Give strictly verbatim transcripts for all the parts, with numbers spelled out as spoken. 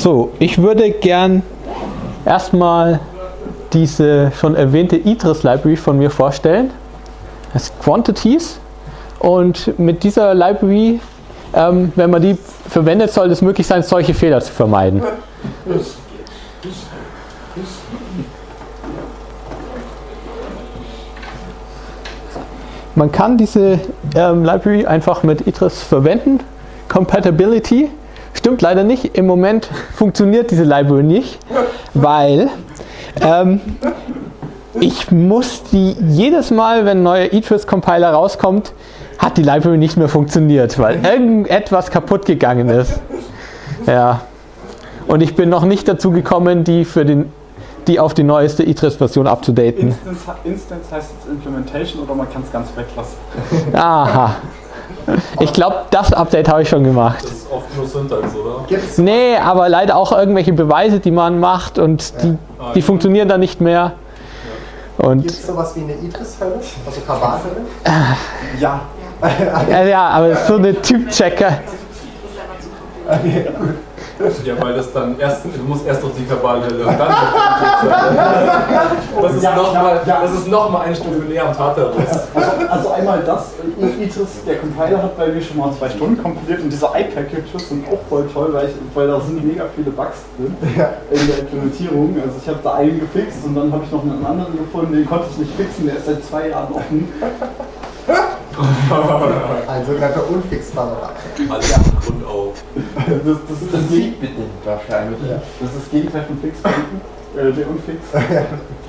So, ich würde gern erstmal diese schon erwähnte Idris Library von mir vorstellen. Das ist Quantities, und mit dieser Library, ähm, wenn man die verwendet, soll es möglich sein, solche Fehler zu vermeiden. Man kann diese ähm, Library einfach mit Idris verwenden. Compatibility stimmt leider nicht. Im Moment funktioniert diese Library nicht, weil ähm, ich muss die jedes Mal, wenn ein neuer Idris-Compiler rauskommt, hat die Library nicht mehr funktioniert, weil irgendetwas kaputt gegangen ist. Ja. Und ich bin noch nicht dazu gekommen, die für den die auf die neueste Idris-Version abzudaten. Instance, Instance heißt jetzt Implementation, oder man kann es ganz weglassen? Aha. Ich glaube, das Update habe ich schon gemacht. Das ist oft nur Syntax, oder? Gibt's? Nee, aber leider auch irgendwelche Beweise, die man macht, und die, ja. die funktionieren dann nicht mehr. Ja. Gibt es sowas wie eine Idris-Hölle? Also Kabal-Hölle? Äh, ja. ja. Ja, aber das ist so eine Typ-Checker. Ja, weil das dann erst, du musst erst noch die Kabal-Hölle und dann das ist ja, nochmal ja, ja. noch mal eine Stufe näher am Tartarus. Also, also einmal das, Idris, der Compiler hat bei mir schon mal zwei Stunden kompiliert, und diese I-Packages sind auch voll toll, weil, ich, weil da sind mega viele Bugs drin ja. in der Implementierung. Also ich habe da einen gefixt, und dann habe ich noch einen anderen gefunden, den konnte ich nicht fixen, der ist seit zwei Jahren offen. Ein sogenannter unfixbarer Bug. Alles Grund auf. Das, das ist das Musikbedingt wahrscheinlich. Ja. Das ist das Gegenteil von Fixpunkten. Äh, der Unfix. Ja.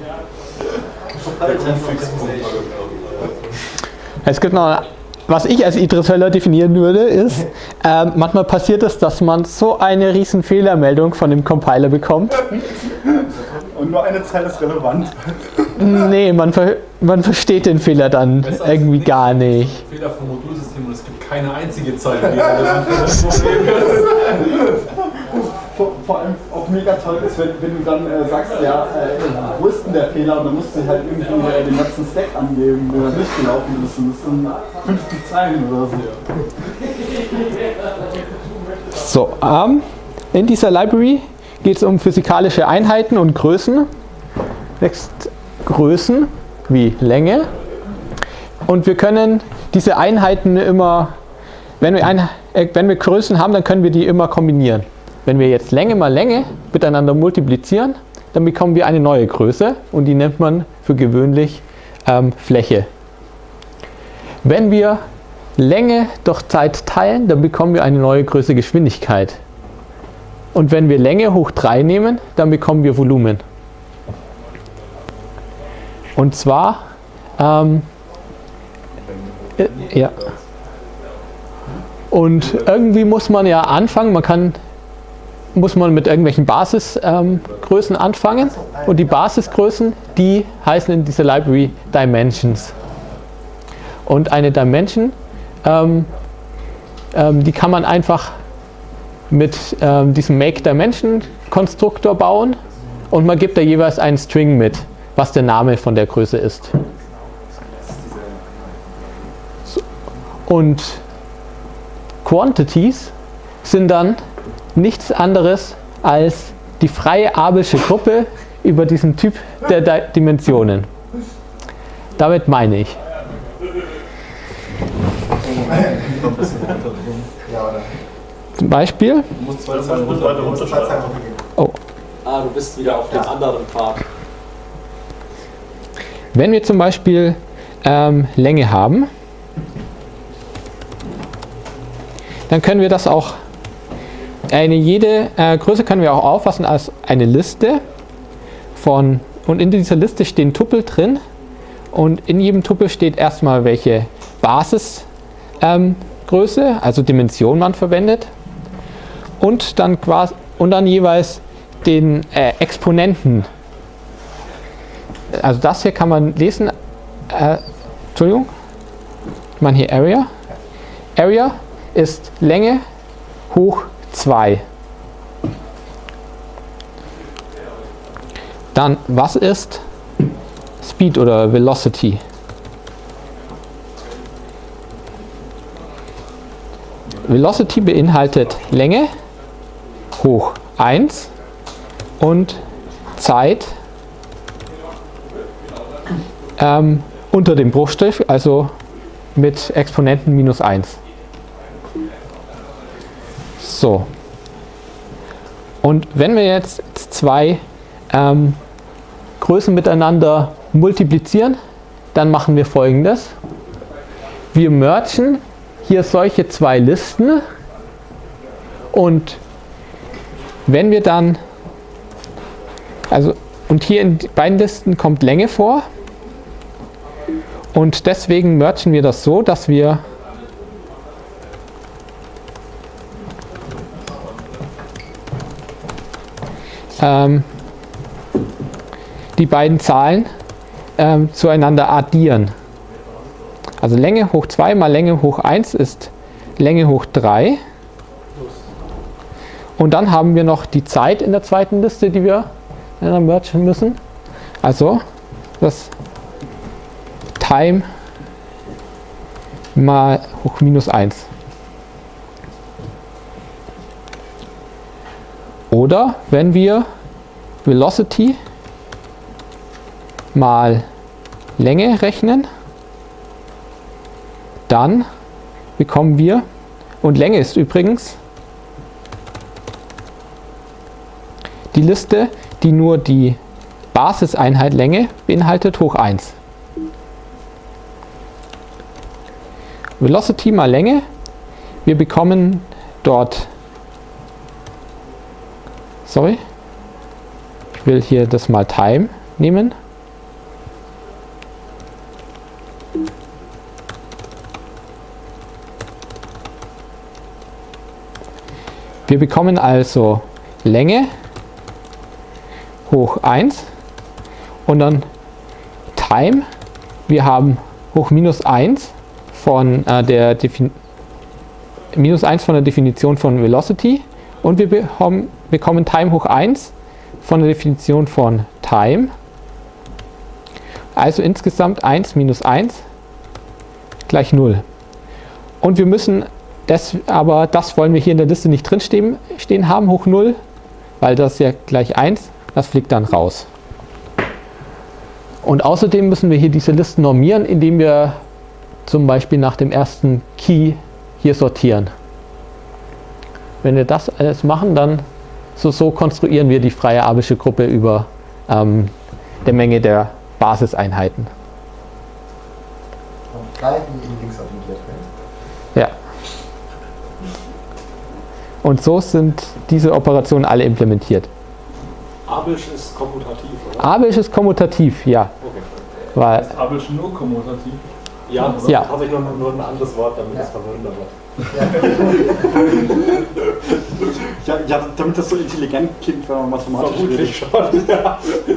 Es gibt noch, was ich als Idris-Hölle definieren würde, ist, äh, manchmal passiert es, dass man so eine riesen Fehlermeldung von dem Compiler bekommt. Und nur eine Zeile ist relevant. Nee, man, ver man versteht den Fehler dann irgendwie gar nicht. Fehler vom Modulsystem, und es gibt keine einzige Zeile, die relevant für das Problem ist. Vor, vor allem auch mega toll ist, wenn, wenn du dann äh, sagst, ja, äh, wo ist denn der Fehler, und dann musst du halt irgendwie äh, den ganzen Stack angeben, der nicht gelaufen ist, und das sind fünfzig Zeilen oder so. So, ähm, in dieser Library geht es um physikalische Einheiten und Größen. Next, Größen wie Länge. Und wir können diese Einheiten immer, wenn wir, ein, äh, wenn wir Größen haben, dann können wir die immer kombinieren. Wenn wir jetzt Länge mal Länge miteinander multiplizieren, dann bekommen wir eine neue Größe, und die nennt man für gewöhnlich ähm, Fläche. Wenn wir Länge durch Zeit teilen, dann bekommen wir eine neue Größe Geschwindigkeit. Und wenn wir Länge hoch drei nehmen, dann bekommen wir Volumen. Und zwar, ähm, äh, ja. Und irgendwie muss man ja anfangen, man kann, muss man mit irgendwelchen Basisgrößen ähm, anfangen. Und die Basisgrößen, die heißen in dieser Library Dimensions. Und eine Dimension, ähm, ähm, die kann man einfach mit ähm, diesem Make-Dimension-Konstruktor bauen, und man gibt da jeweils einen String mit, was der Name von der Größe ist. So. Und Quantities sind dann nichts anderes als die freie abelsche Gruppe über diesen Typ der Di- Dimensionen. Damit meine ich. Zum Beispiel. Du musst zwei Zeilen runter. Oh. Ah, du bist wieder auf dem anderen Pfad. Wenn wir zum Beispiel ähm, Länge haben, dann können wir das auch, eine jede äh, Größe können wir auch auffassen als eine Liste von, und in dieser Liste stehen Tupel drin, und in jedem Tupel steht erstmal, welche Basisgröße, ähm, also Dimension man verwendet, und dann quasi, und dann jeweils den äh, Exponenten. Also das hier kann man lesen, äh, Entschuldigung, ich meine hier Area. Area ist Länge hoch zwei. Dann, was ist Speed oder Velocity? Velocity beinhaltet Länge hoch eins und Zeit ähm, unter dem Bruchstrich, also mit Exponenten minus eins. So. Und wenn wir jetzt zwei ähm, Größen miteinander multiplizieren, dann machen wir Folgendes. Wir mergen hier solche zwei Listen und wenn wir dann, also und hier in beiden Listen kommt Länge vor und deswegen mergen wir das so, dass wir ähm, die beiden Zahlen ähm, zueinander addieren. Also Länge hoch zwei mal Länge hoch eins ist Länge hoch drei. Und dann haben wir noch die Zeit in der zweiten Liste, die wir mergen müssen. Also das Time mal hoch minus eins. Oder wenn wir Velocity mal Länge rechnen, dann bekommen wir, und Länge ist übrigens die Liste, die nur die Basiseinheit Länge beinhaltet, hoch eins. Velocity mal Länge, wir bekommen dort, sorry, ich will hier das mal Time nehmen. Wir bekommen also Länge hoch eins und dann Time. Wir haben hoch minus eins von äh, der Defin minus eins von der Definition von Velocity und wir bekommen, bekommen Time hoch eins von der Definition von Time. Also insgesamt eins minus eins gleich null. Und wir müssen das, aber das wollen wir hier in der Liste nicht drin stehen, stehen haben, hoch null, weil das ja gleich eins, das fliegt dann raus. Und außerdem müssen wir hier diese Listen normieren, indem wir zum Beispiel nach dem ersten Key hier sortieren. Wenn wir das alles machen, dann so, so konstruieren wir die freie abelsche Gruppe über ähm, der Menge der Basiseinheiten. Frei wie in links addiert werden. Ja. Und so sind diese Operationen alle implementiert. Abelsch ist kommutativ, oder? Abelsch ist kommutativ, ja. Okay. Weil, Ist Abelsch nur kommutativ? Ja, das Ja. habe ich nur, nur ein anderes Wort, damit es verwirrender wird. Ja, ja, damit das so intelligent klingt, wenn man mathematisch Vermutlich redet. schon, ja.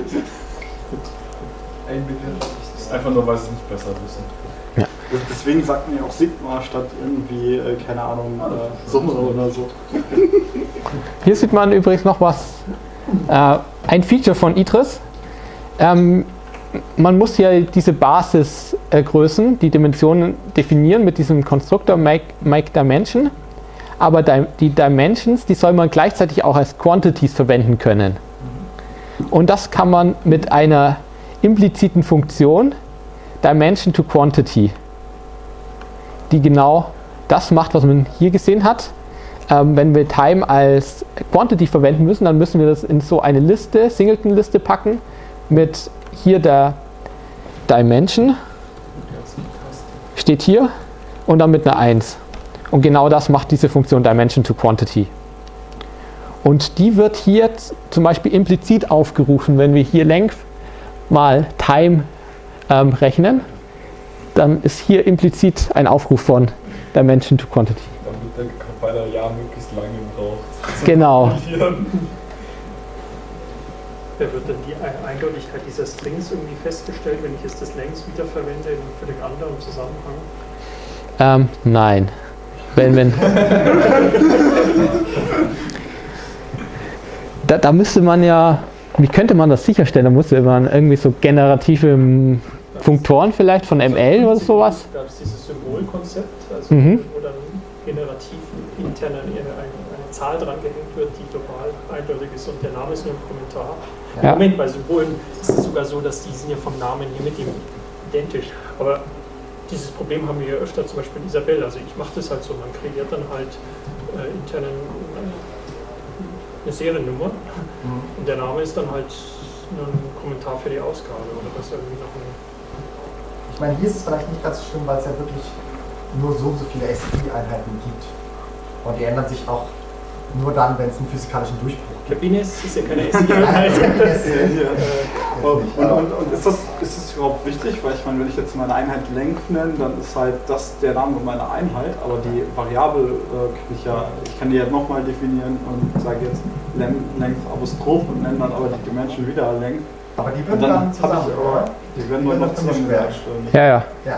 Das ist einfach nur, weil sie es nicht besser wissen. Deswegen sagt man ja auch Sigma statt irgendwie, äh, keine Ahnung, äh, Summe oder so. hier sieht man übrigens noch was, äh, ein Feature von Idris. Ähm, man muss ja diese Basisgrößen, äh, die Dimensionen definieren mit diesem Konstruktor make, make Dimension, aber die Dimensions, die soll man gleichzeitig auch als Quantities verwenden können. Und das kann man mit einer impliziten Funktion Dimension to Quantity, die genau das macht, was man hier gesehen hat. Ähm, wenn wir Time als Quantity verwenden müssen, dann müssen wir das in so eine Liste, Singleton-Liste packen, mit hier der Dimension, steht hier, und dann mit einer eins. Und genau das macht diese Funktion Dimension to Quantity. Und die wird hier zum Beispiel implizit aufgerufen, wenn wir hier Length mal Time ähm, rechnen, dann ist hier implizit ein Aufruf von Dimension to Quantity. Dann wird der Compiler ja möglichst lange gebraucht. Genau. Wer wird denn die Eindeutigkeit dieser Strings irgendwie festgestellt, wenn ich jetzt das längs wiederverwende in einem völlig anderen Zusammenhang? Ähm, nein. Wenn, wenn. da, da müsste man ja, wie könnte man das sicherstellen? Da müsste man irgendwie so generative Funktoren vielleicht von M L oder sowas. Da gab es dieses Symbolkonzept, also Mhm. wo dann generativ intern eine, eine Zahl dran gehängt wird, die global eindeutig ist und der Name ist nur ein Kommentar. Ja. Moment, bei Symbolen ist es sogar so, dass die sind ja vom Namen hier mit dem identisch. Aber dieses Problem haben wir ja öfter, zum Beispiel in Isabelle. Also ich mache das halt so, man kreiert dann halt äh, intern eine Seriennummer mhm. und der Name ist dann halt nur ein Kommentar für die Ausgabe oder was irgendwie noch eine. Ich meine, hier ist es vielleicht nicht ganz so schlimm, weil es ja wirklich nur so so viele S I-Einheiten gibt. Und die ändern sich auch nur dann, wenn es einen physikalischen Durchbruch gibt. Cabines ist ja keine S I-Einheit. und, und, und ist, das, ist das überhaupt wichtig? Weil ich meine, wenn ich jetzt meine Einheit Length nenne, dann ist halt das der Name meiner Einheit, aber die Variable äh, kann ich ja, ich kann die ja nochmal definieren und sage jetzt Length Apostroph und nenne dann aber die Dimension wieder Length. Aber die würden dann, dann zusammen, ich, aber, die werden nur noch zusammen darstellen. Ja, ja. ja.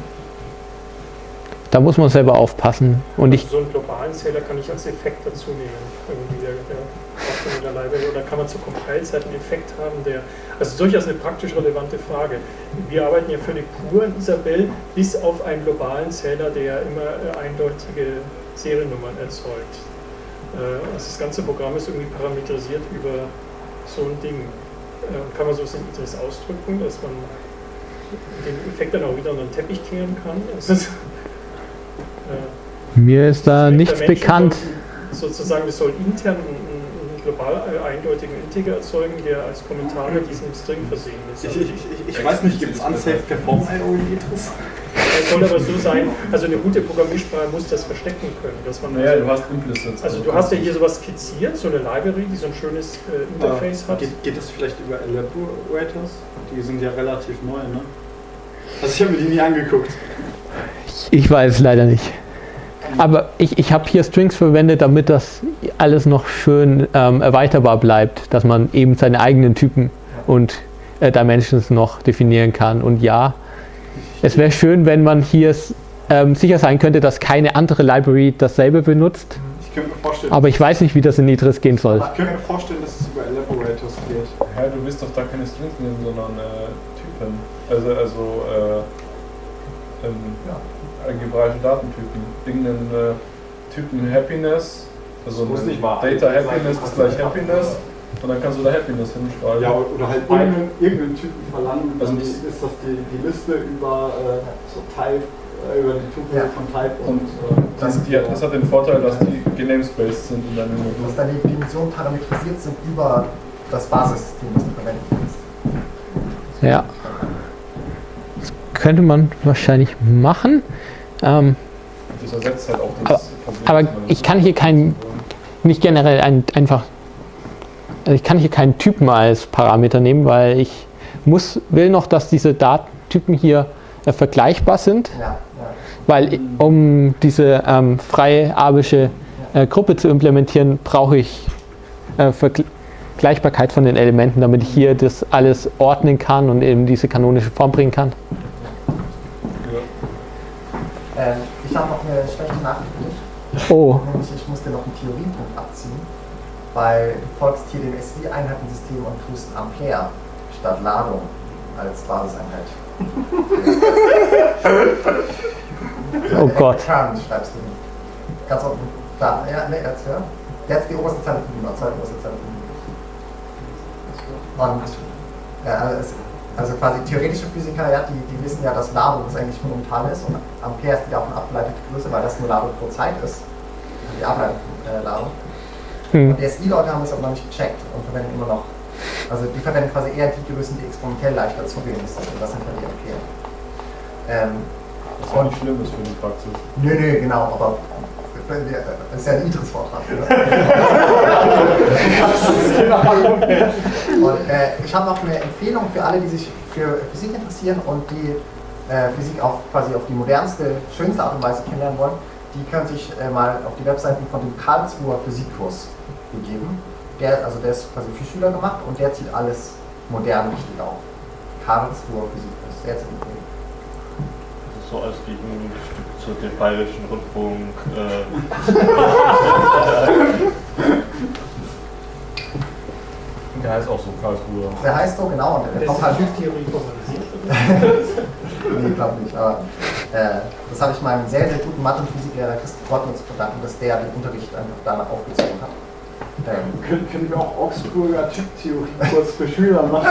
Da muss man selber aufpassen. Und also ich so einen globalen Zähler kann ich als Effekt dazu nehmen. Irgendwie der, der, der Library. Oder kann man zur Compile-Zeit einen Effekt haben, der. Also durchaus eine praktisch relevante Frage. Wir arbeiten ja völlig pur in Isabelle, bis auf einen globalen Zähler, der immer äh, eindeutige Seriennummern erzeugt. Äh, also das ganze Programm ist irgendwie parametrisiert über so ein Ding. Äh, kann man so in Idris ausdrücken, dass man den Effekt dann auch wieder unter den Teppich kehren kann. Also, Mir ist da nichts bekannt. Sozusagen, das soll intern einen, einen global eindeutigen Integer erzeugen, der als Kommentar mit diesem String versehen ist. Ich, ich, ich, ich weiß nicht, gibt es Unsafe Perform I O in Idris? Es soll aber so sein, also eine gute Programmiersprache muss das verstecken können. Dass man naja, also, du hast implicit. Also du hast ja hier sowas skizziert, so eine Library, die so ein schönes äh, Interface ah, hat. Geht, geht das vielleicht über Elaborators? Die sind ja relativ neu, ne? Also ich habe mir die nie angeguckt. Ich weiß es leider nicht. Aber ich, ich habe hier Strings verwendet, damit das alles noch schön ähm, erweiterbar bleibt, dass man eben seine eigenen Typen und äh, Dimensions noch definieren kann. Und ja, es wäre schön, wenn man hier ähm, sicher sein könnte, dass keine andere Library dasselbe benutzt. Ich könnte mir vorstellen, aber ich weiß nicht, wie das in Idris gehen soll. Ich könnte mir vorstellen, dass es über Elaborators geht. Ja, du willst doch da keine Strings nehmen, sondern äh, Typen. Also, also äh, ähm, ja. algebraische Datentypen. Irgendeinen äh, Typen Happiness, also nicht mal Data Happiness ist gleich Happiness und dann kannst du da Happiness hinschreiben. Ja, oder halt irgendeinen, irgendeinen Typen verlangen, also dann ist das die, die Liste über äh, so Type, äh, über die Tupel ja. von Type und, und äh, das, die, das hat den Vorteil, dass die genamespaced sind in deinem Modul. Dass dann die Dimensionen parametrisiert sind über das Basissystem, das du verwenden willst. Ja. Das könnte man wahrscheinlich machen. Ähm, das ersetzt halt auch das aber, aber ich kann hier keinen, nicht generell ein, einfach, also ich kann hier keinen Typen als Parameter nehmen, weil ich muss, will noch, dass diese Datentypen hier äh, vergleichbar sind, ja, ja. weil um diese ähm, freie abelsche äh, Gruppe zu implementieren, brauche ich äh, Vergleichbarkeit von den Elementen, damit ich hier das alles ordnen kann und eben diese kanonische Form bringen kann. Ähm, ich habe noch eine schlechte Nachricht für dich. Oh. Nämlich, ich muss dir noch einen Theoriepunkt abziehen, weil du folgst hier dem S I-Einheitensystem und tust Ampere statt Ladung als Basiseinheit. Oh Gott. Current schreibst du nicht. Ganz unten. Da, ja, ne, jetzt, ja. Jetzt die oberste Zeile von die zweite oberste Zeile von Und, ja, also, also quasi theoretische Physiker, ja, die, die wissen ja, dass Ladung eigentlich fundamental ist und Ampere ist die davon abgeleitete Größe, weil das nur Ladung pro Zeit ist. Die Ableitung äh, Ladung. Hm. Und die S I-Leute haben es aber noch nicht gecheckt und verwenden immer noch, also die verwenden quasi eher die Größen, die exponentiell leichter zugänglich sind und das sind halt die Ampere. Ähm, Was auch nicht schlimm ist für die Praxis. Nö, nö, genau, aber das ist ja ein Idris-Vortrag. Und äh, ich habe noch eine Empfehlung für alle, die sich für Physik interessieren und die äh, Physik auf, quasi auf die modernste, schönste Art und Weise kennenlernen wollen. Die können sich äh, mal auf die Webseiten von dem Karlsruher Physikkurs begeben. Der, also der ist quasi für Schüler gemacht und der zieht alles modern richtig auf. Karlsruher Physikkurs, sehr zu empfehlen. So als Gegenstück zu dem Bayerischen Rundfunk. Äh Der heißt auch so, Karlsruhe. Der heißt so, genau. Und der kommt halt. Theorie formalisiert. Nee, glaube nicht. Aber Äh, das habe ich meinem sehr, sehr guten Mathe- und Physiklehrer Christoph Gottmann zu verdanken, dass der den Unterricht einfach danach aufgezogen hat. Ähm, können, können wir auch Augsburger Typtheorie kurz für Schüler machen?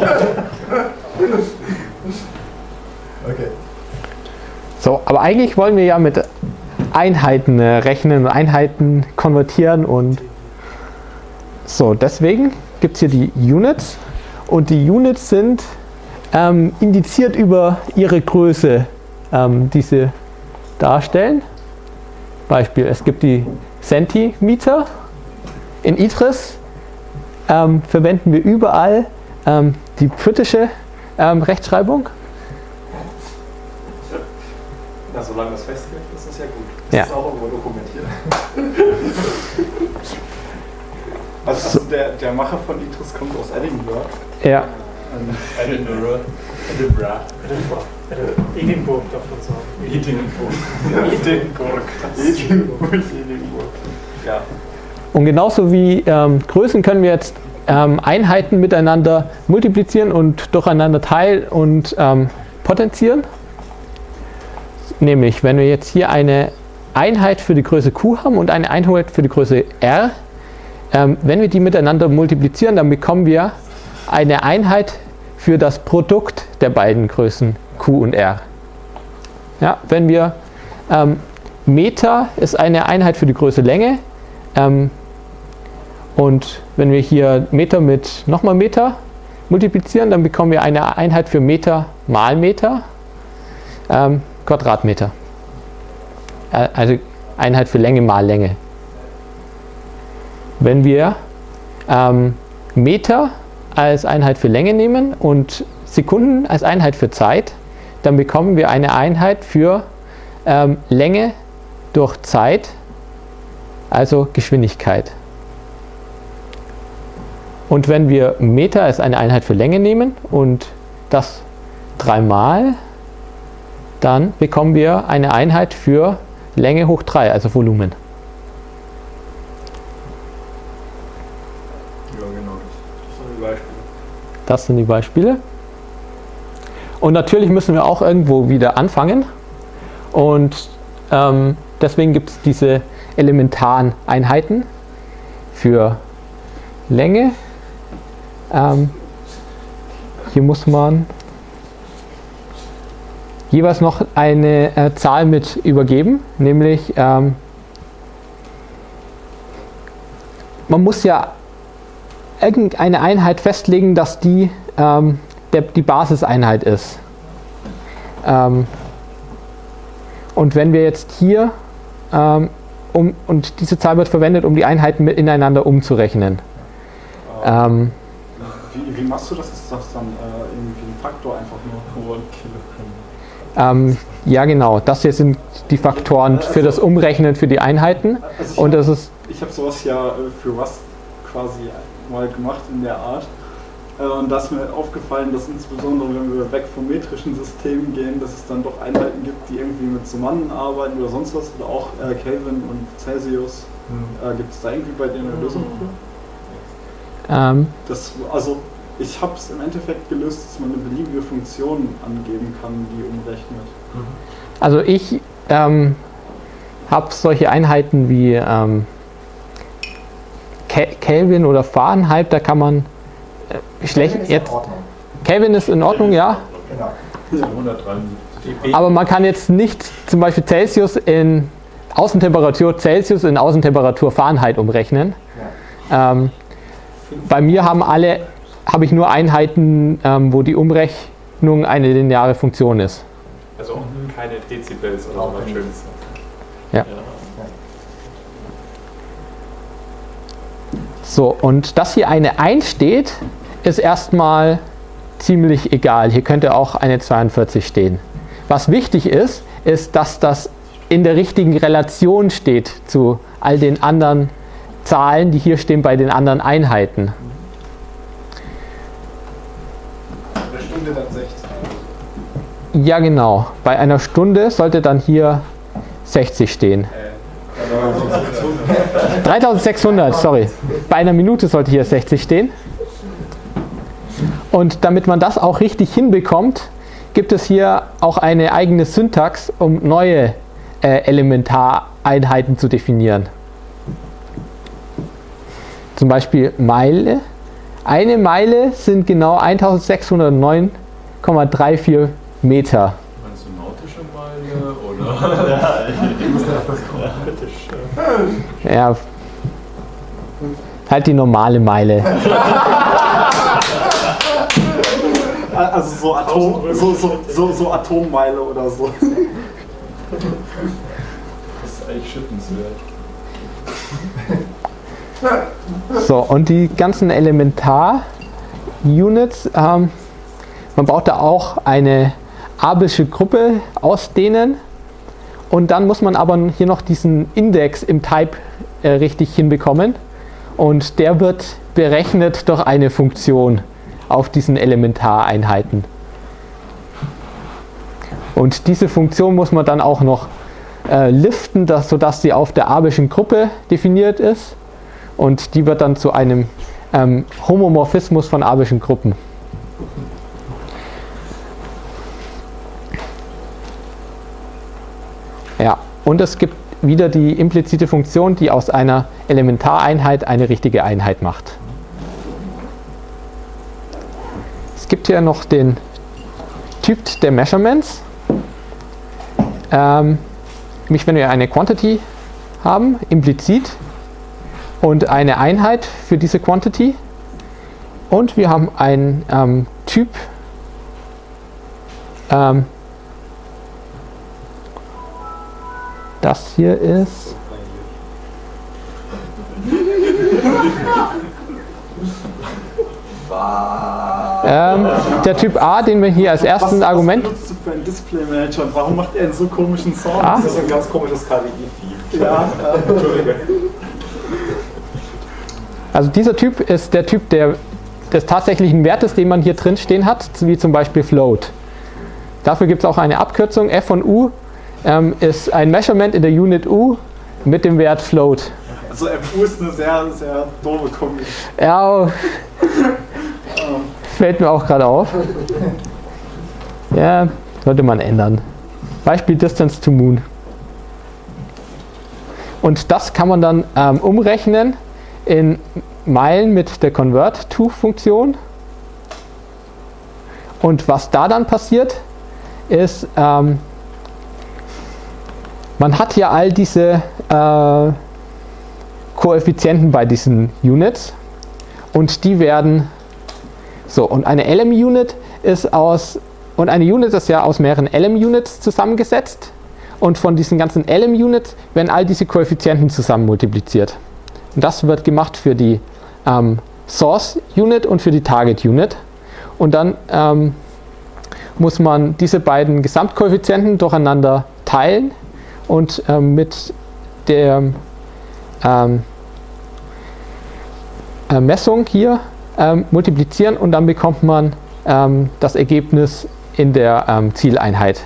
okay. So, aber eigentlich wollen wir ja mit Einheiten äh, rechnen und Einheiten konvertieren und so, deswegen gibt es hier die Units und die Units sind ähm, indiziert über ihre Größe, ähm, die sie darstellen. Beispiel, es gibt die Zentimeter. In I T R I S ähm, verwenden wir überall ähm, die britische ähm, Rechtschreibung. Na, solange das festgelegt ist, ist das ja gut. Das Ja. ist auch irgendwo dokumentiert. Also, also der, der Macher von I T R I S kommt aus Edinburgh. Ja. Edinburgh. Edinburgh. Edinburgh darf man sagen. Edinburgh. Edinburgh. Edinburgh. Edinburgh. Ja. Und genauso wie ähm, Größen können wir jetzt ähm, Einheiten miteinander multiplizieren und durcheinander teilen und ähm, potenzieren. Nämlich, wenn wir jetzt hier eine Einheit für die Größe Q haben und eine Einheit für die Größe R, ähm, wenn wir die miteinander multiplizieren, dann bekommen wir eine Einheit für das Produkt der beiden Größen Q und R. Ja, wenn wir ähm, Meter ist eine Einheit für die Größe Länge, ähm, und wenn wir hier Meter mit nochmal Meter multiplizieren, dann bekommen wir eine Einheit für Meter mal Meter, ähm, Quadratmeter. Äh, also Einheit für Länge mal Länge. Wenn wir ähm, Meter als Einheit für Länge nehmen und Sekunden als Einheit für Zeit, dann bekommen wir eine Einheit für ähm, Länge durch Zeit, also Geschwindigkeit. Und wenn wir Meter als eine Einheit für Länge nehmen und das dreimal, dann bekommen wir eine Einheit für Länge hoch drei, also Volumen. Ja, genau. Das sind die Beispiele. Das sind die Beispiele. Und natürlich müssen wir auch irgendwo wieder anfangen. Und ähm, deswegen gibt es diese elementaren Einheiten für Länge. Ähm, hier muss man jeweils noch eine äh, Zahl mit übergeben, nämlich ähm, man muss ja irgendeine Einheit festlegen, dass die ähm, der, die Basiseinheit ist. Ähm, und wenn wir jetzt hier ähm, um, und diese Zahl wird verwendet, um die Einheiten mit ineinander umzurechnen. Ähm, Wie, wie machst du das? Ist das dann äh, irgendwie ein Faktor einfach nur? One Kilogramm. ähm, ja genau, das hier sind die Faktoren für das Umrechnen für die Einheiten. Also ich Und hab, das ist ich habe sowas ja äh, für Rust quasi mal gemacht in der Art. Äh, und da ist mir aufgefallen, dass insbesondere wenn wir weg vom metrischen System gehen, dass es dann doch Einheiten gibt, die irgendwie mit Summanen arbeiten oder sonst was. Oder auch äh, Kelvin und Celsius. Mhm. Äh, gibt es da irgendwie bei denen eine Lösung für? ähm, Das, also ich habe es im Endeffekt gelöst, dass man eine beliebige Funktion angeben kann, die umrechnet. also ich ähm, habe solche Einheiten wie ähm, Ke- Kelvin oder Fahrenheit, da kann man äh, schlecht Kelvin ist jetzt. in Ordnung. Kelvin ist in Ordnung, ja. Genau. hundertdreiundsiebzig. Aber man kann jetzt nicht zum Beispiel Celsius in Außentemperatur Celsius in Außentemperatur Fahrenheit umrechnen. Ja. Ähm, bei mir haben alle, habe ich nur Einheiten, ähm, wo die Umrechnung eine lineare Funktion ist. Also keine Dezibels oder so was Schönes. Ja. So, und dass hier eine eins steht, ist erstmal ziemlich egal. Hier könnte auch eine zweiundvierzig stehen. Was wichtig ist, ist, dass das in der richtigen Relation steht zu all den anderen Zahlen, die hier stehen bei den anderen Einheiten. Eine Stunde dann sechzig. Ja, genau. Bei einer Stunde sollte dann hier sechzig stehen. dreitausendsechshundert, sorry. Bei einer Minute sollte hier sechzig stehen. Und damit man das auch richtig hinbekommt, gibt es hier auch eine eigene Syntax, um neue äh, Elementareinheiten zu definieren. Zum Beispiel Meile. Eine Meile sind genau eintausendsechshundertneun Komma vierunddreißig Meter. Meinst du nautische Meile oder? Ja, ich muss da etwas kommen. Kritisch. Ja. Ja, halt die normale Meile. Also so, Atom, so, so, so, so Atommeile oder so. Das ist eigentlich schüttenswert. So, und die ganzen Elementar-Units, ähm, man braucht da auch eine abelsche Gruppe ausdehnen und dann muss man aber hier noch diesen Index im Type äh, richtig hinbekommen und der wird berechnet durch eine Funktion auf diesen Elementareinheiten. Und diese Funktion muss man dann auch noch äh, liften, dass, sodass sie auf der abelschen Gruppe definiert ist. Und die wird dann zu einem ähm, Homomorphismus von abelschen Gruppen. Ja, und es gibt wieder die implizite Funktion, die aus einer Elementareinheit eine richtige Einheit macht. Es gibt hier noch den Typ der Measurements. Ähm, nämlich wenn wir eine Quantity haben, implizit, und eine Einheit für diese Quantity. Und wir haben einen ähm, Typ, ähm, das hier ist ähm, der Typ A, den wir hier als erstes was, Argument. Was benutzt du für einen Display Manager und warum macht er einen so komischen Sound? Ah. Das ist ein ganz komisches K D E-Feed. Ja, äh, Entschuldige. Also dieser Typ ist der Typ der, des tatsächlichen Wertes, den man hier drin stehen hat, wie zum Beispiel Float. Dafür gibt es auch eine Abkürzung. F von U ähm, ist ein Measurement in der Unit U mit dem Wert Float. also F U ist eine sehr, sehr doofe Kombi. Ja, fällt mir auch gerade auf. Ja, sollte man ändern. Beispiel Distance to Moon. Und das kann man dann ähm, umrechnen in Meilen mit der Convert-to-Funktion. Und was da dann passiert, ist, ähm, man hat hier all diese äh, Koeffizienten bei diesen Units und die werden so, und eine L M-Unit ist aus, und eine Unit ist ja aus mehreren L M-Units zusammengesetzt und von diesen ganzen L M-Units werden all diese Koeffizienten zusammen multipliziert. Und das wird gemacht für die ähm, Source Unit und für die Target Unit. Und dann ähm, muss man diese beiden Gesamtkoeffizienten durcheinander teilen und ähm, mit der ähm, äh, Messung hier ähm, multiplizieren und dann bekommt man ähm, das Ergebnis in der ähm, Zieleinheit.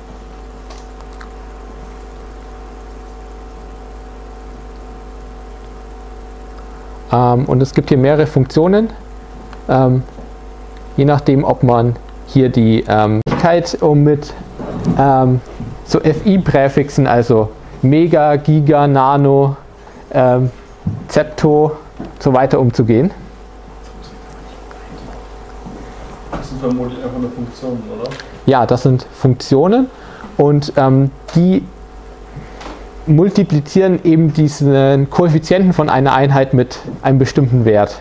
Ähm, und es gibt hier mehrere Funktionen, ähm, je nachdem, ob man hier die ähm, Möglichkeit, um mit ähm, so F I-Präfixen, also Mega, Giga, Nano, ähm, Zepto, so weiter umzugehen. Das sind vermutlich einfach nur Funktionen, oder? Ja, das sind Funktionen und ähm, die multiplizieren eben diesen Koeffizienten von einer Einheit mit einem bestimmten Wert.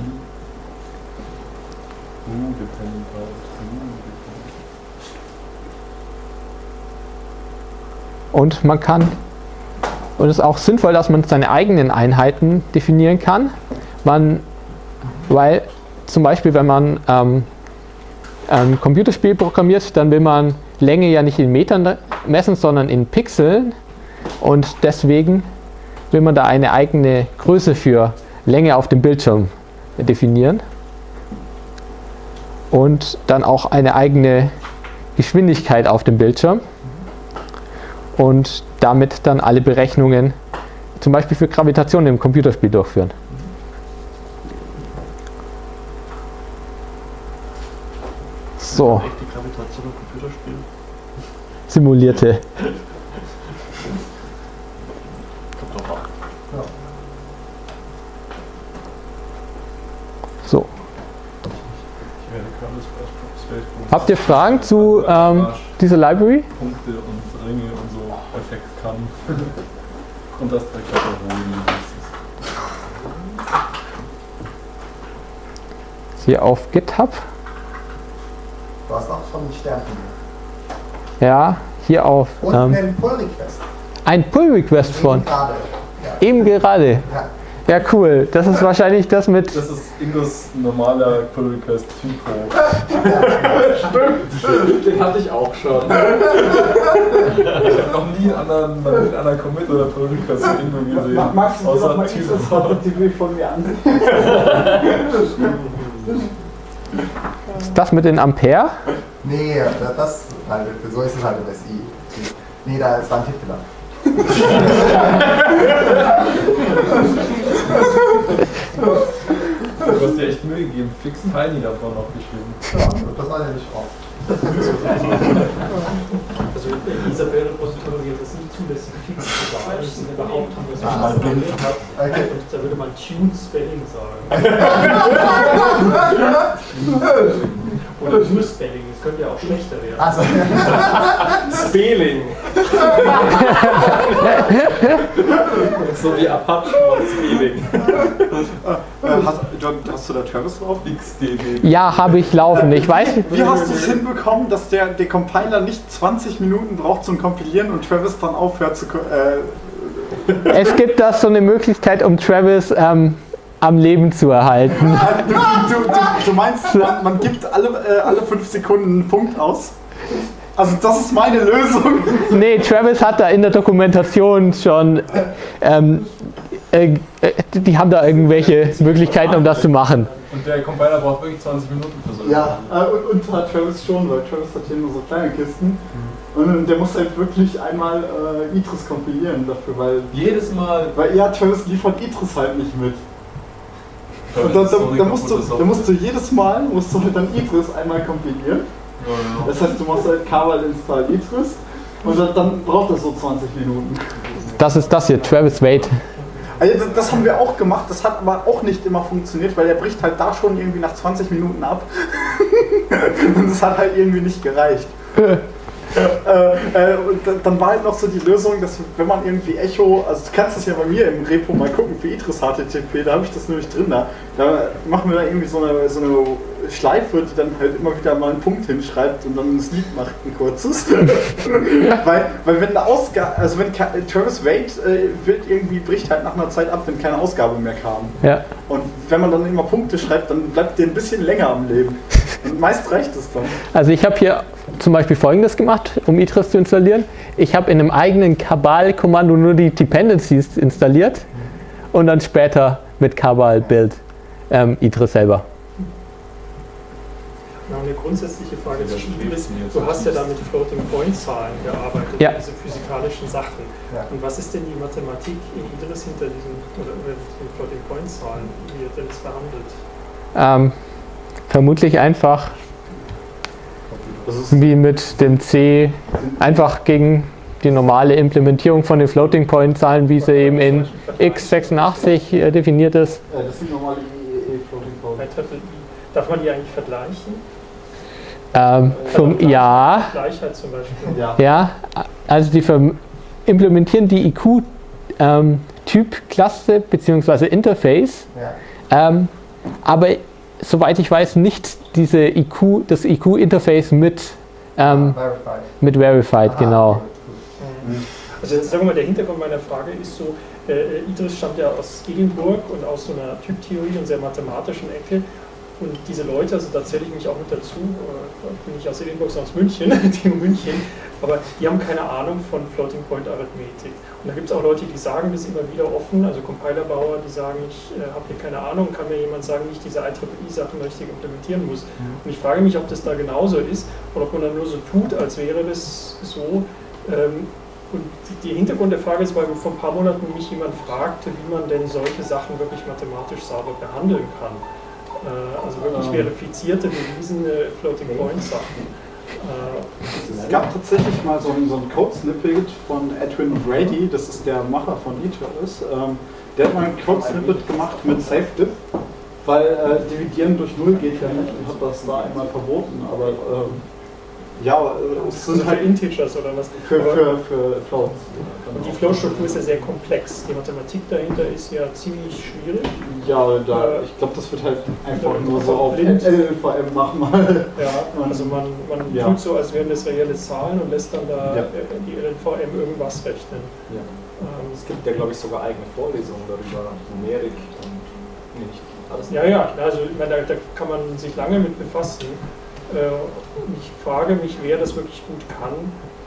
Und man kann, und es ist auch sinnvoll, dass man seine eigenen Einheiten definieren kann, man, weil zum Beispiel, wenn man ähm, ein Computerspiel programmiert, dann will man Länge ja nicht in Metern messen, sondern in Pixeln. Und deswegen will man da eine eigene Größe für Länge auf dem Bildschirm definieren. Und dann auch eine eigene Geschwindigkeit auf dem Bildschirm. Und damit dann alle Berechnungen, zum Beispiel für Gravitation im Computerspiel durchführen. So. Echt die Gravitation im Computerspiel? Simulierte. Kommt doch ab. So. Ich werde Kerbal Space Probe. Habt ihr Fragen zu ähm, dieser Library? Punkte und Ringe und so perfekt kann. Und das direkt wiederholen. Hier auf GitHub. Du hast auch schon einen Sternchen. Ja, hier auf Und ähm, einen Pull-Request. ein Pull-Request von. Eben gerade. Ja. Eben gerade. Ja. Ja, cool. Das ist wahrscheinlich das mit. Das ist Ingos normaler Pull Request Typo. Stimmt, den hatte ich auch schon. Ich habe noch nie einen anderen, noch nie einen anderen Commit oder Pull Request von Ingo gesehen. Ma- Magst du dir außer doch mal Typo. das Hauptaktivity von mir an? Ist das mit den Ampere? Nee, das, das weil so ist es halt im S I. Nee, da ist war ein Tippfehler. Du hast dir echt Mühe gegeben, fix Tiny davon noch geschrieben. Ja, das war ja nicht oft. Also in Isabelle-Repository ist es nicht zulässig, fix zu sagen. Das ist eine Behauptung, dass Ah, man das okay. programmiert hat. Okay. Und da würde man Tune Spelling sagen. Oder nur Spelling, das könnte ja auch schlechter werden. Also, Spelling. So wie Apache und Spelling. Hast, John, hast du da Travis drauf? X D D. Ja, habe ich laufen. Ich weiß nicht. Wie hast du es hinbekommen, dass der, der Compiler nicht zwanzig Minuten braucht zum Kompilieren und Travis dann aufhört zu. ko- Äh, Es gibt da so eine Möglichkeit, um Travis ähm, am Leben zu erhalten. du, du, du, du meinst, man, man gibt alle, äh, alle fünf Sekunden einen Punkt aus? Also, das ist meine Lösung. Nee, Travis hat da in der Dokumentation schon. Ähm, äh, äh, die haben da irgendwelche Möglichkeiten, um das zu machen. Und der Compiler braucht wirklich zwanzig Minuten für so. Ja, äh, und, und hat Travis schon, weil Travis hat hier nur so kleine Kisten. Und der muss halt wirklich einmal äh, Idris kompilieren dafür, weil. Jedes Mal. Weil ja, Travis liefert Idris halt nicht mit. Und Das da, ist so da, eine da, musst du, kaputte da Software. musst du jedes Mal, musst du halt dann Idris einmal kompilieren. Ja, ja. Das heißt, du machst halt Kval install Idris und dann, dann braucht das so zwanzig Minuten. Das ist das hier, Travis Wade. Also das, das haben wir auch gemacht, das hat aber auch nicht immer funktioniert, weil er bricht halt da schon irgendwie nach zwanzig Minuten ab. Und das hat halt irgendwie nicht gereicht. Äh, äh, und dann- dann war halt noch so die Lösung, dass wenn man irgendwie Echo, also du kannst das ja bei mir im Repo mal gucken für Idris H T T P, da habe ich das nämlich drin, da, da machen wir da irgendwie so eine, so eine Schleife, die dann halt immer wieder mal einen Punkt hinschreibt und dann ein Sleep macht, ein kurzes. weil, weil wenn eine Ausgabe, also wenn Ka- Travis Wade äh, wird irgendwie, bricht halt nach einer Zeit ab, wenn keine Ausgabe mehr kam. Ja. Und wenn man dann immer Punkte schreibt, dann bleibt der ein bisschen länger am Leben. Und meist reicht es dann. Also ich habe hier zum Beispiel Folgendes gemacht, um Idris zu installieren. Ich habe in einem eigenen Cabal-Kommando nur die Dependencies installiert und dann später mit Cabal Build ähm, Idris selber. Noch eine grundsätzliche Frage zu Ja, Idris. jetzt Du hast ja nicht. da mit Floating-Point-Zahlen gearbeitet, Ja. diese physikalischen Sachen. Ja. Und was ist denn die Mathematik in Idris hinter diesen, oder äh, den Floating-Point-Zahlen, wie ihr denn das verhandelt? Ähm, vermutlich einfach Das ist wie mit dem C, einfach gegen die normale Implementierung von den Floating-Point-Zahlen, wie sie eben in x sechsundachtzig äh, definiert ist. Äh, das sind normale I E E Floating Bei Point. Turtle I. Darf man die eigentlich vergleichen? Ähm, vom, ja, Gleichheit zum Beispiel. Ja. ja, also die verm- implementieren die I Q-Typ-Klasse bzw. Interface, ja. ähm, aber soweit ich weiß nicht diese I Q, das I Q-Interface mit, ähm, Verified. mit Verified, Aha, genau. okay, gut. Also jetzt sagen wir mal, der Hintergrund meiner Frage ist so, äh, Idris stammt ja aus Edinburgh und aus so einer Typtheorie und sehr mathematischen Ecke. Und diese Leute, also da zähle ich mich auch mit dazu, äh, bin ich aus Edinburgh, sondern aus München, T U München, aber die haben keine Ahnung von Floating-Point-Arithmetik. Und da gibt es auch Leute, die sagen das immer wieder offen, also Compilerbauer, die sagen, ich äh, habe hier keine Ahnung, kann mir jemand sagen, wie ich diese I E E E-Sachen richtig implementieren muss. Und ich frage mich, ob das da genauso ist oder ob man dann nur so tut, als wäre das so. Ähm, und die, der Hintergrund der Frage ist, weil vor ein paar Monaten mich jemand fragte, wie man denn solche Sachen wirklich mathematisch sauber behandeln kann. Äh, also wirklich verifizierte, bewiesene Floating Point Sachen. Äh, Es gab tatsächlich mal so ein, so ein Code-Snippet von Edwin Brady, das ist der Macher von eTrellis. Ähm, der hat mal ein Code-Snippet gemacht mit SafeDiff, weil äh, Dividieren durch Null geht ja nicht und hat das da einmal verboten. Aber ähm, ja, äh, es sind für halt Integers oder was? für, für, für Floats. Und die Flow-Struktur ist ja sehr komplex. Die Mathematik dahinter ist ja ziemlich schwierig. Ja, da, ich glaube, das wird halt einfach nur so auf L V M machen mal. Ja, also man, man Ja. tut so, als wären das reelle Zahlen und lässt dann da Ja. äh, die L V M irgendwas rechnen. Ja. Ähm, Es gibt ja, glaube ich, sogar eigene Vorlesungen darüber, Numerik und nicht alles. Ja, ja, also ich meine, da, da kann man sich lange mit befassen. Äh, ich frage mich, wer das wirklich gut kann,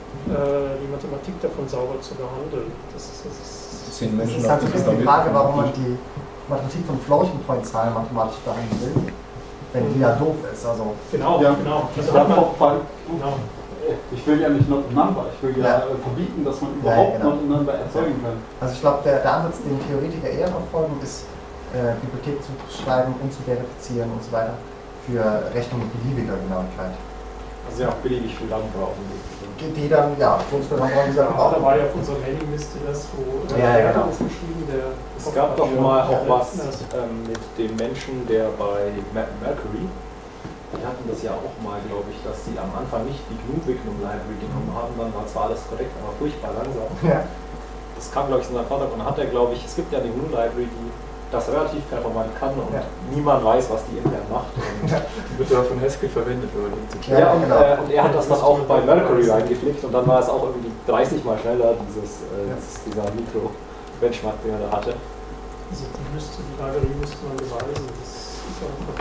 äh, die Mathematik davon sauber zu behandeln. Das ist, das ist, Zehn Das Menschen ist halt so ein bisschen die Frage, warum man die die Mathematik von Floating Point Zahlen mathematisch behandeln will, wenn die ja doof ist. Also genau, Ja. genau. Also Ja, hat man, weil- genau. Ich will ja nicht not a number, ich will ja, Ja. äh, verbieten, dass man Ja, überhaupt genau. not a number erzeugen kann. Also ich glaube, der, der Ansatz, den Theoretiker eher verfolgen, ist, äh, Bibliotheken zu schreiben und zu verifizieren und so weiter für Rechnungen mit beliebiger Genauigkeit. Also ja auch beliebig viel Daten brauchen. Die, die dann, ja, sonst dann wollen sie Ja, auch. da war ja auf unserer Mailingliste das, wo Ja, ja, genau. das geschrieben, der Es gab doch mal auch Ja, was das- ähm, mit dem Menschen, der bei Mer- Mercury, die hatten das ja auch mal, glaube ich, dass sie am Anfang nicht die G N U-Vignum Library genommen haben, dann war zwar alles korrekt, aber furchtbar langsam. Ja. Das kam, glaube ich, in seinem Vortrag und dann hat er, glaube ich, es gibt ja die G N U-Library, die das relativ performant kann und Ja. niemand weiß, was die intern macht. Und Die wird ja von Haskell verwendet, wenn man die zu Ja, Ja, und, genau. äh, und er hat das dann auch bei Mercury reingeflickt und dann war es auch irgendwie dreißig Mal schneller, dieses, äh, Ja. dieses, dieser Mikro-Benchmark, den er da hatte. Also die, müsste, die Library müsste man beweisen. Das ist einfach.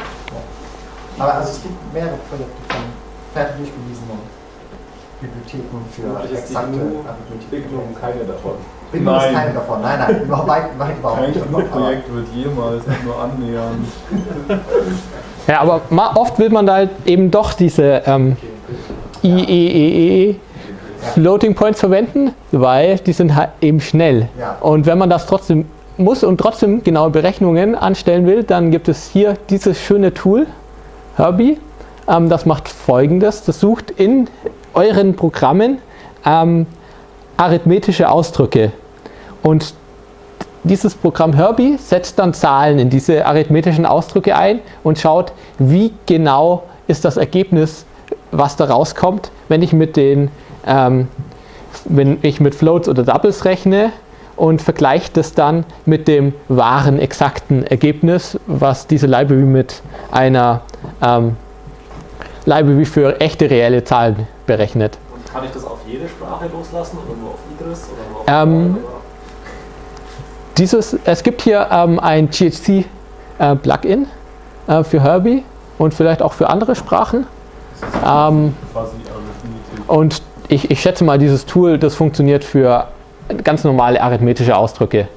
Aber also es gibt mehrere Projekte von fertig durchgewiesenen Bibliotheken für Vermutlich ist die exakte G N U Arithmetik. Bignum keine davon. Bignum ist Nein. keine davon. Nein, nein, überhaupt weit, weit überhaupt Kein nicht. Aber- Projekt wird jemals auch nur annähernd. Ja, aber ma- oft will man da halt eben doch diese ähm, I E E E Floating Points verwenden, weil die sind halt eben schnell. Ja. Und wenn man das trotzdem muss und trotzdem genaue Berechnungen anstellen will, dann gibt es hier dieses schöne Tool, Herbie. Ähm, das macht Folgendes: Das sucht in euren Programmen ähm, arithmetische Ausdrücke. Und dieses Programm Herbie setzt dann Zahlen in diese arithmetischen Ausdrücke ein und schaut, wie genau ist das Ergebnis, was da rauskommt, wenn ich mit den ähm, wenn ich mit Floats oder Doubles rechne, und vergleicht das dann mit dem wahren, exakten Ergebnis, was diese Library mit einer ähm, Library für echte, reelle Zahlen berechnet. Und kann ich das auf jede Sprache loslassen oder nur auf Idris oder nur auf Ähm, Perl, oder? Dieses, es gibt hier ähm, ein G H C-Plugin äh, für Herbie und vielleicht auch für andere Sprachen. Ähm, Quasi Arithmetik. und ich, ich schätze mal, dieses Tool, das funktioniert für ganz normale arithmetische Ausdrücke.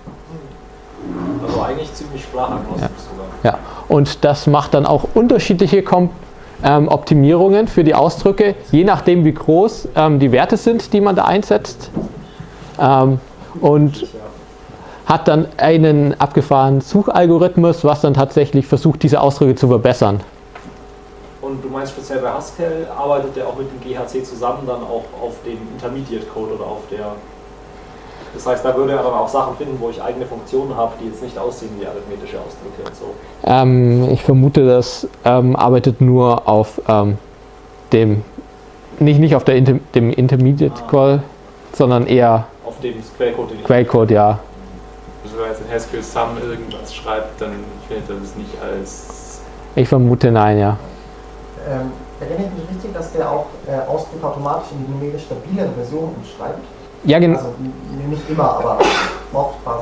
Also eigentlich ziemlich sprachagnostisch sogar. Ja. Und das macht dann auch unterschiedliche Kom ähm, Optimierungen für die Ausdrücke, je nachdem wie groß ähm, die Werte sind, die man da einsetzt. Ähm, und hat dann einen abgefahrenen Suchalgorithmus, was dann tatsächlich versucht, diese Ausdrücke zu verbessern. Und du meinst speziell bei Haskell arbeitet der auch mit dem G H C zusammen dann auch auf dem Intermediate Code oder auf der. Das heißt, da würde er dann auch Sachen finden, wo ich eigene Funktionen habe, die jetzt nicht aussehen wie arithmetische Ausdrücke und so. Ähm, ich vermute, das ähm, arbeitet nur auf ähm, dem, nicht, nicht auf der Inter dem Intermediate Call, sondern eher Auf dem Quellcode, den ich. Quellcode, ja. Also wenn man jetzt in Haskell Sum irgendwas schreibt, dann findet er das nicht als... Ich vermute nein, ja. Ähm, erinnere ich mich richtig, dass der auch äh, Ausdrücke automatisch in die numerisch stabilere Version umschreibt? Ja, genau. Also n- nicht immer, aber oft quasi.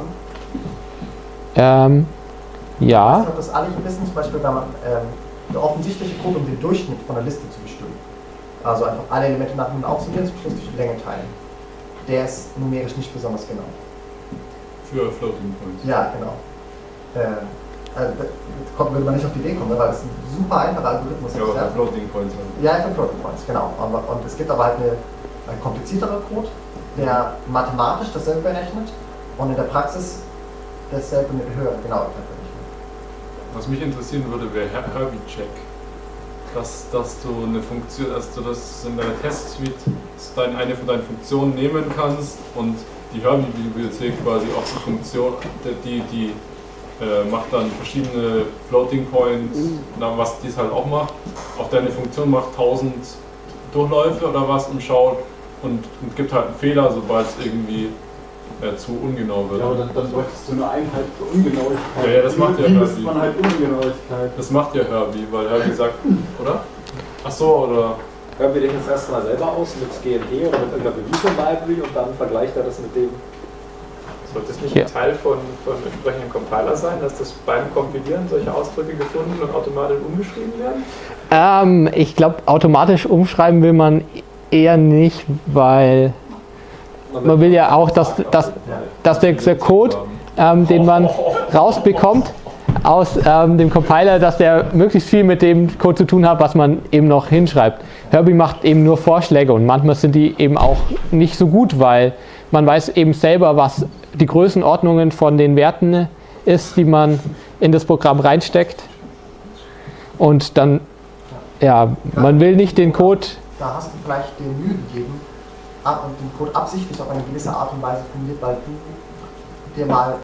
Ähm, Ich weiß ja. nicht, ob das alle wissen, zum Beispiel, wenn man ähm, der offensichtliche Code, um den Durchschnitt von der Liste zu bestimmen. Also einfach alle Elemente nacheinander aufsummieren, zum Schluss durch die Länge teilen. Der ist numerisch nicht besonders genau. Für Floating Points. Ja, genau. Ähm, also, da kommt, würde man nicht auf die Idee kommen, ne, weil das ein super einfacher Algorithmus Ja, ist. aber Ja, für Floating Points. halt. ja für Floating Points, genau. Und, und es gibt aber halt eine, ein komplizierterer Code, der mathematisch dasselbe berechnet und in der Praxis dasselbe mit höherer Genauigkeit berechnet. was mich interessieren würde, wäre Herbie-Check. Dass, dass du eine Funktion, dass du das in deiner Test-Suite dein, eine von deinen Funktionen nehmen kannst und die Herbie-Bibliothek quasi auch die Funktion, die, die äh, macht dann verschiedene Floating Points, na, was dies halt auch macht. Auch deine Funktion macht tausend Durchläufe oder was und schaut und, und gibt halt einen Fehler, sobald es irgendwie äh, zu ungenau wird. Ja, aber dann, dann bräuchtest du eine Einheit für Ungenauigkeit. Ja, ja, das macht ja Wie Herbie. misst man halt Ungenauigkeit? Das macht ja Herbie, weil Herbie sagt, oder? Ach so, oder? Herbie rechnet es erstmal selber aus mit G N P oder mit irgendeiner Beweise-Library und dann vergleicht er das mit dem. Sollte es nicht Ja. ein Teil von, von entsprechenden Compiler sein, dass das beim Kompilieren solche Ausdrücke gefunden und automatisch umgeschrieben werden? Ähm, ich glaube, automatisch umschreiben will man eher nicht, weil man will ja auch, dass, dass, dass der, der Code, ähm, den man rausbekommt aus ähm, dem Compiler, dass der möglichst viel mit dem Code zu tun hat, was man eben noch hinschreibt. Herbie macht eben nur Vorschläge und manchmal sind die eben auch nicht so gut, weil man weiß eben selber, was die Größenordnungen von den Werten ist, die man in das Programm reinsteckt. Und dann, ja, man will nicht den Code... Da hast du vielleicht den Mühe gegeben und den Code absichtlich auf eine gewisse Art und Weise formuliert, weil du dir mal